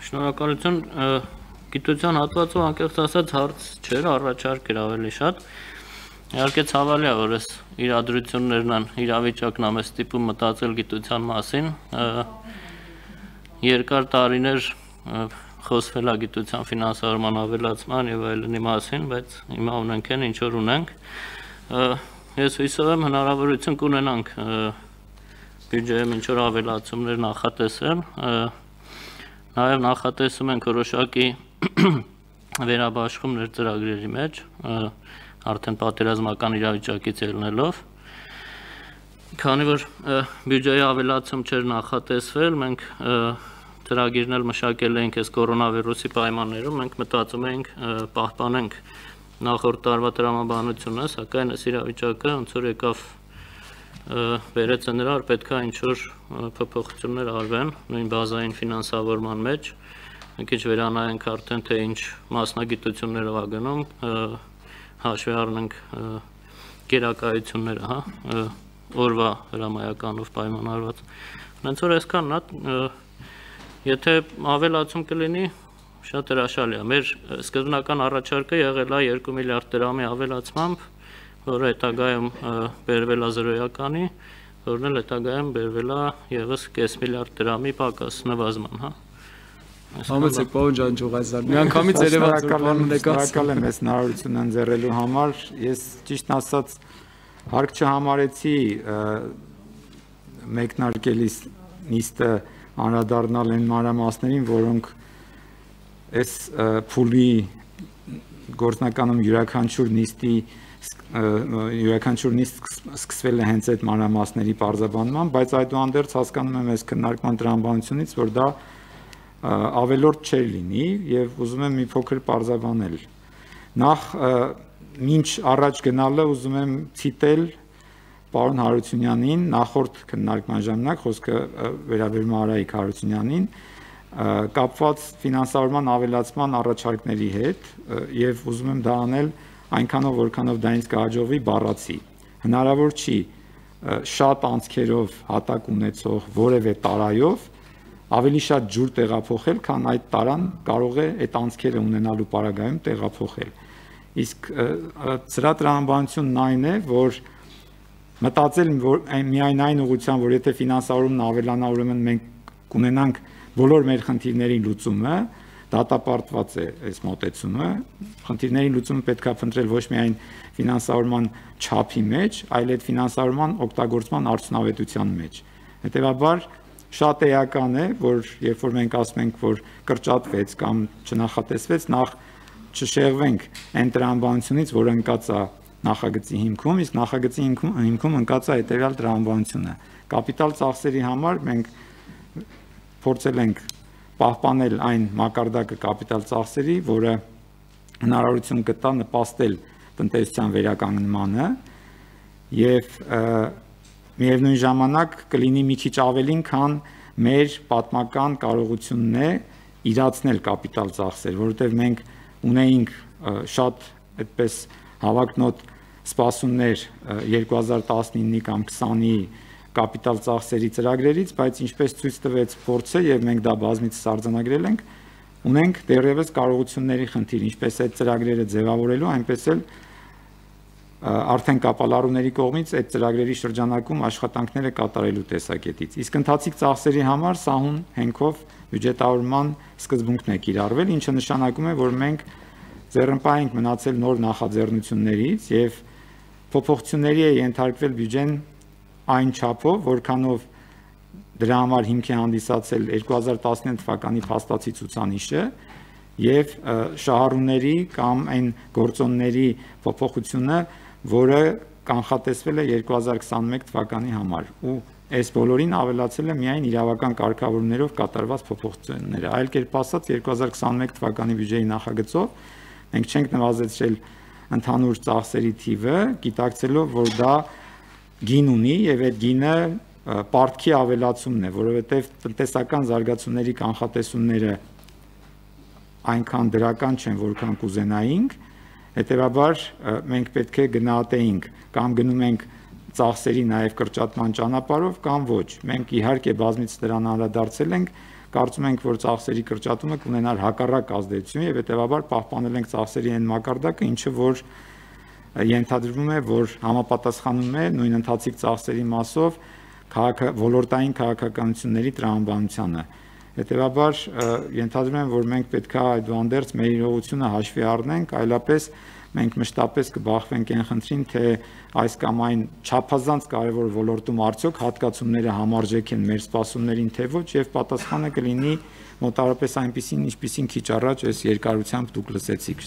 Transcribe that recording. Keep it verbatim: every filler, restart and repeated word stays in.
Շնորհակալություն, գիտության հատվածով անկեղծ ասած հարց չէր, առաջարկ էր ավելի շատ։ Իհարկե ցավալի է, որ այս իրադրություններն են, իրավիճակն ամեն ստիպում մտածել գիտության մասին։ Երկար տարիներ խոսվել է գիտության ֆինանսավորման ավելացման եւ այլնի մասին, բայց հիմա ունենք են ինչ որ ունենք։ Ես հույսով եմ հնարավորություն կունենանք բյուջեում ինչ որ ավելացումներ նախատեսել։ Նաև նախատեսում ենք որոշակի վերաբաշխումներ ծրագրերի մեջ, արդեն պատերազմական իրավիճակից ելնելով։ Քանի որ բյուջեի ավելացում չէր նախատեսվել, մենք ծրագիրն էլ մշակել էինք այս կորոնավիրուսի պայմաններում, մենք մտածում էինք պահպանենք նախորդ տարվա տրամաբանությունը, սակայն այս իրավիճակը ոնց որ եկավ վերեցը նրա, որ պետք է ինչ-որ փոփոխություններ արվեն նույն բազային ֆինանսավորման մեջ, մի քիչ վերանայենք արդեն թե ինչ մասնագիտություններով է գնում, հաշվի առնենք գերակայությունները, հա, օրվա հրամայականով պայմանավորված։ Հենց որ այսքանն է, եթե ավելացում կլինի, շատ հրաշալի է։ Մեր սկզբնական առաջարկը եղել է երկու միլիարդ դրամի ավելացմամբ, որը հետագայում բերվել է զրոյականի, որն էլ հետագայում բերվել է ևս կես միլիարդ դրամի պակաս նվազման, հա։ Համեցեք, պարոն Ջանջուղազյան, միանգամից երևաց կանոնեք ասել։ Շնորհակալ եմ այս հնարավորությունը ընձեռելու համար։ Ես ճիշտ ասած հարկ չհամարեցի մեկնարկելիս նիստը անդրադառնալ այն մանրամասներին, որոնք այս փուլի գործնականում յուրաքանչյուր նիստի յուրաքանչյուր նիստ սկսվել է հենց այդ մանրամասների պարզաբանման, բայց այդուհանդերձ հասկանում եմ այս քննարկման տրամաբանությունից, որ դա ավելորդ չէր լինի եւ ուզում եմ մի փոքր պարզաբանել։ Նախ մինչ առաջ գնալը ուզում եմ ցիտել պարոն Հարությունյանին, նախորդ քննարկման ժամանակ խոսքը վերաբերում է Արայիկ Հարությունյանին, կապված ֆինանսավորման ավելացման առաջարկների հետ եւ ուզում եմ դա անել այնքանով որքանով դա ինձ կհաջողվի բառացի։ Հնարավոր չի շատ անցքերով հատակ ունեցող որևէ տարայով ավելի շատ ջուր տեղափոխել, քան այդ տարան կարող է այդ անցքերը ունենալու պարագայում տեղափոխել։ Իսկ սրա տրամաբանությունն այն է, որ մտածել որ միայն այն ուղղությամբ, որ եթե ֆինանսավորումն ավելանա, ուրեմն մենք կունենանք բոլոր մեր խնդիրների լուծումը, դատապարտված է այս մոտեցումը, խնդիրների լուծումը պետք է փնտրել ոչ միայն ֆինանսավորման չափի մեջ, այլ այդ ֆինանսավորման օգտագործման արդյունավետության մեջ։ Հետևաբար շատ էական է, որ երբ որ մենք ասում ենք, որ կրճատվեց կամ չնախատեսվեց, նախ չշեղվենք այն տրամաբանությունից, որը ընկած է նախագծի հիմքում, իսկ նախագծի հիմքում, հիմքում ընկած է հետևյալ տրամաբանությունը։ Կապիտալ ծախսերի համար մենք փորձել ենք պահպանել այն մակարդակը կապիտալ ծախսերի, որը հնարավորություն կտա նպաստել տնտեսության վերականգնմանը եւ միևնույն ժամանակ կլինի մի քիչ ավելին, քան մեր պատմական կարողությունն է իրացնել կապիտալ ծախսեր, որովհետեւ մենք ունեինք շատ այդպես հավակնոտ սպասումներ երկու հազար տասնինի կամ քսանի կապիտալ ծախսերի ծրագրերից, բայց ինչպես ցույց տվեց փորձը եւ մենք դա բազմիցս արձանագրել ենք, ունենք դեռևս կարողությունների խնդիր, ինչպես այդ ծրագրերը ձևավորելու, այնպես էլ արդեն կապալառուների կողմից այդ ծրագրերի շրջանակում աշխատանքները կատարելու տեսակետից։ Իսկ ընթացիկ ծախսերի համար սահուն հենքով բյուջետավորման սկզբունքն է կիրառվել, ինչը նշանակում է, որ մենք ձեռնպահ ենք մնացել նոր նախաձեռնություններից եւ փոփոխությունների է ենթարկվել բյուջեն այն չափով, որքանով դրա համար հիմք է հանդիսացել երկու հազար տասնինը թվականի փաստացի ցուցանիշը եւ շահառուների կամ այն գործոնների փոփոխությունը, որը կանխատեսվել է երկու հազար քսանմեկ թվականի համար ու այս բոլորին ավելացել է միայն իրավական կարգավորումներով կատարված փոփոխությունները։ Այլ կերպ ասած երկու հազար քսանմեկ թվականի բյուջեի նախագծով մենք չենք նվազեցրել ընդհանուր ծախսերի թիվը, գիտակցելով, որ դա գին ունի եւ այդ գինը պարտքի ավելացումն է, որովհետեւ տնտեսական զարգացումների կանխատեսումները այնքան դրական չեն, որքան կուզենայինք, հետեւաբար մենք պետք է գնահատեինք կամ գնում ենք ծախսերի նաեւ կրճատման ճանապարհով կամ ոչ։ Մենք իհարկե բազմից դրան անդրադարձել ենք, կարծում ենք, որ ծախսերի կրճատումը կունենար հակառակ ազդեցություն եւ հետեւաբար պահպանել ենք ծախսերի այն մակարդակը, ինչը որ ենթադրվում է, որ համապատասխանում է նույն ընթացիկ ծախսերի մասով ոլորտային քաղաքականությունների տրամաբանությանը։ Հետևաբար ենթադրում եմ, որ մենք պետք է այդուհանդերձ մեր իրողությունը հաշվի առնենք, այլապես մենք մշտապես կբախվենք այն խնդրին, թե այս կամ այն չափազանց կարևոր ոլորտում արդյոք հատկացումները համարժեք են մեր սպասումներին, թե ոչ, եւ պատասխանը կլինի մոտավորապես այնպիսին, ինչպիսին քիչ առաջ այս երկարությամբ դուք լսեցիք։